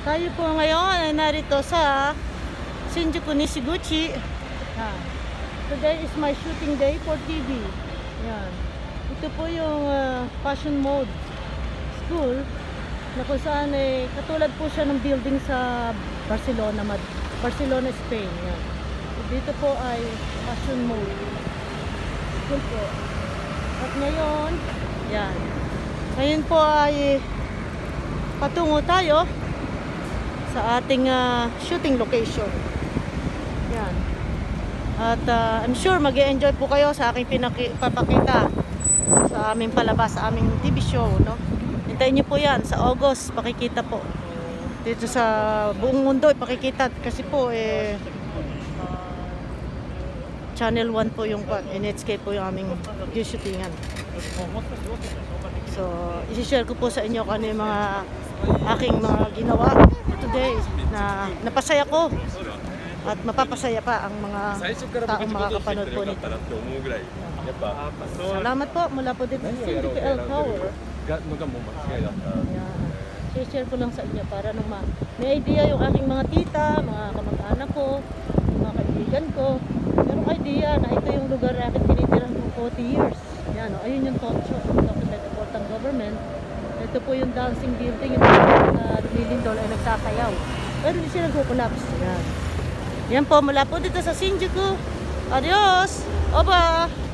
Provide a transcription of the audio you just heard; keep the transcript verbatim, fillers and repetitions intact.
Tayo po ngayon ay narito sa Shinjuku Nishiguchi. Yan. Today is my shooting day for T V. Yan. Ito po yung uh, fashion mode school na kung saan eh, katulad po siya ng building sa Barcelona, Barcelona, Spain. Yan. Dito po ay fashion mode school po. At ngayon, yan. Ngayon po ay patungo tayo sa ating uh, shooting location. Yan. At uh, I'm sure mag-e-enjoy po kayo sa aking pinapakita sa aming palabas, sa aming T V show, no? Hintayin niyo po yan sa August, pakikita po. Dito sa buong mundo ipakikita kasi po eh Channel one po yung N H K po yung aming shootingan. So, isi-share ko po sa inyo kung ano yung mga aking mga ginawa today na napasaya ko at mapapasaya pa ang mga taong makakapanood po nito. Salamat po mula po dito sa Shinjuku L Tower. I-share ko lang sa inyo para nung ma may idea yung aking mga tita, mga kamag-anak ko, mga kaibigan ko. Merong idea na ito yung lugar na akin tinitirhan for forty years. Yan, o, ayun yung talk show ng Metropolitan Government. Ito po yung dancing building, yung uh, lumilindol ay nagsasayaw. Pero hindi siya nagkukulapse. Yan. Yan po, mula po dito sa Shinjuku. Adios! Oba!